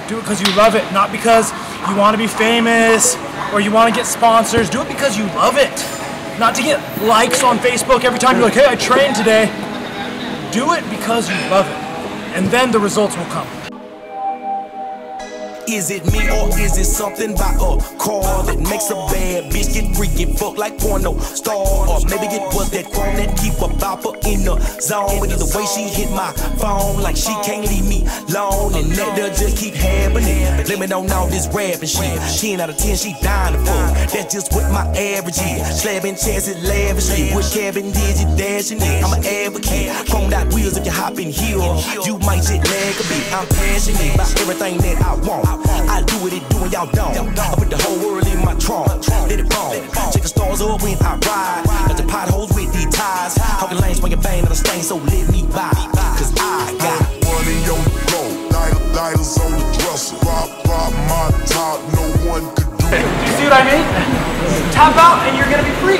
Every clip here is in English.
Do it because you love it, not because you want to be famous or you want to get sponsors. Do it because you love it, not to get likes on Facebook every time you're like, hey, I trained today. Do it because you love it, and then the results will come. Is it me or is it something by a car that makes a bad bitch get freaky fuck like porno star? Or maybe it was that chrome that keep a bopper in the zone. But either way she hit my phone like she can't leave me alone, and that does just keep happening. Blaming on all this rapping shit. 10 out of 10 she dying to fool. That's just what my average is. Slabbing chances lavishly. With cabin did you dashing it? I'm an advocate. Chromed out wheels if you hop in here. You might jet lag a bit. I'm passionate about everything that I want. I do what it do and y'all don't. I put the whole world in my trunk. Let it fall. Check the stars up when I ride. Got the potholes with these ties. Hawking lanes swinging bang on the stain, so let me buy. Cause I got money on the floor, lighters on the dresser. Rob my top, no one could do it. You see what I mean? Tap out and you're gonna be free.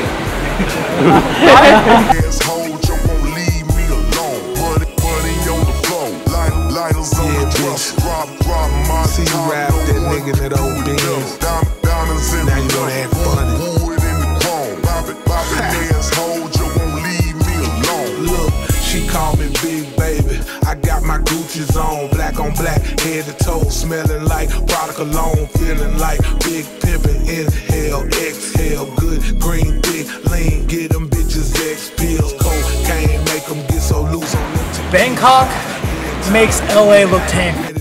Asshole, you won't leave me alone. Money on the floor, lighters on the dresser. Rob my See you rap that nigga in that old Benz. Now you gonna act funny. Wood in the chrome. Boppin' asshole, you won't leave me alone. Look, she call me Big Baby. I got my Gucci's on, black on black, head to toe, smelling like product cologne, feeling like big pimpin'. Inhale, exhale, good green, thick, lean, get them bitches X pills, cocaine, make them get so loose on them. Bangkok makes LA look tame.